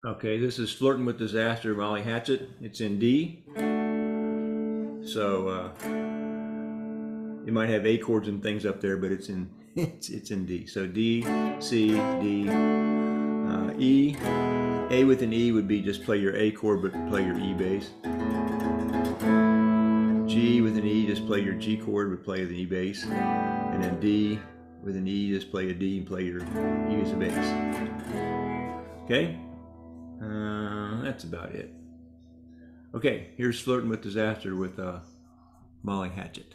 Okay, this is Flirting with Disaster, Molly Hatchet. It's in D. So it might have A chords and things up there, but it's in it's in D. So D, C, D, E. A with an E would be just play your A chord, but play your E bass. G with an E, just play your G chord, but play the E bass. And then D with an E, just play a D and play your E as a bass. Okay, that's about it. Okay, here's Flirting with Disaster with Molly Hatchet.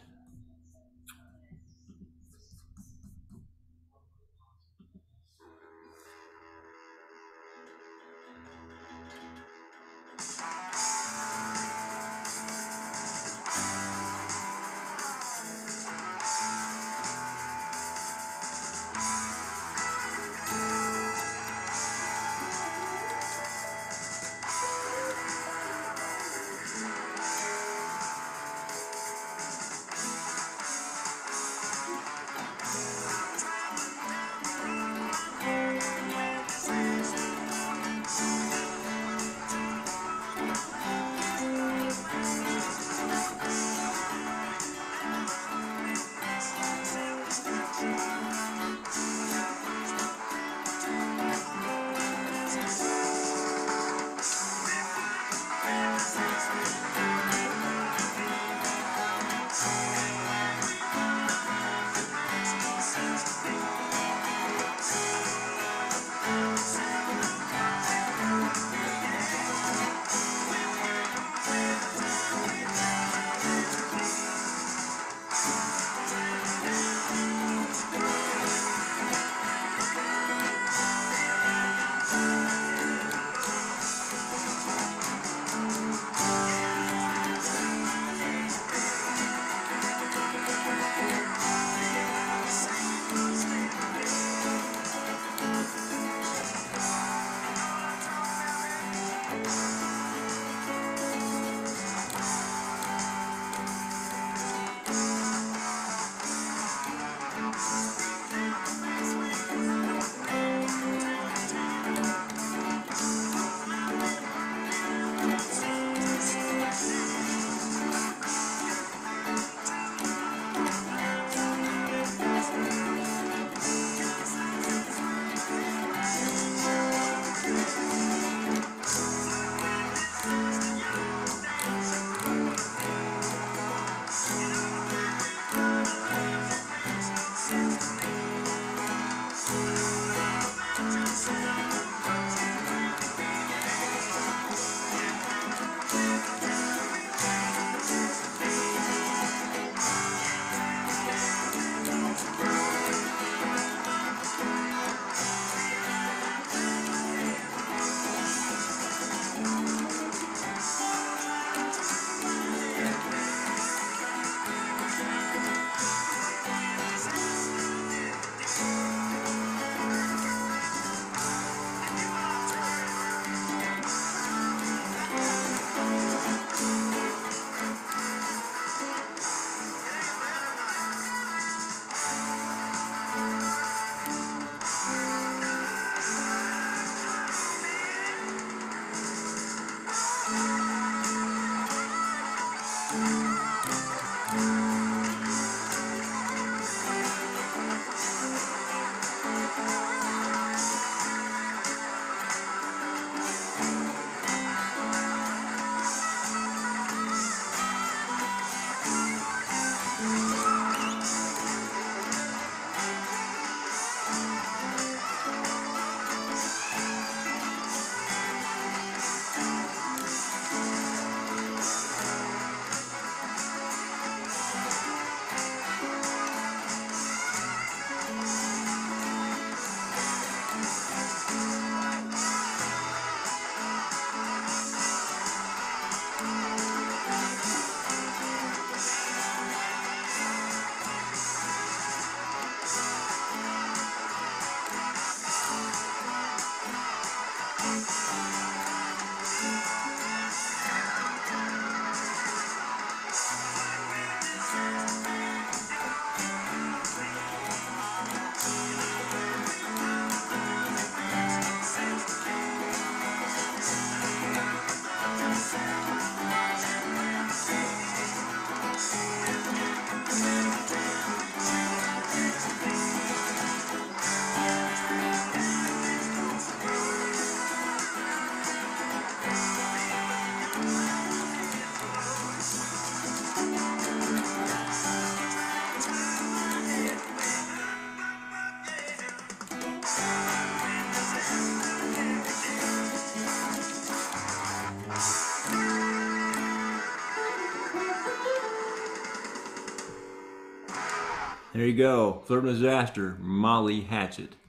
There you go. Flirt and Disaster, Molly Hatchet.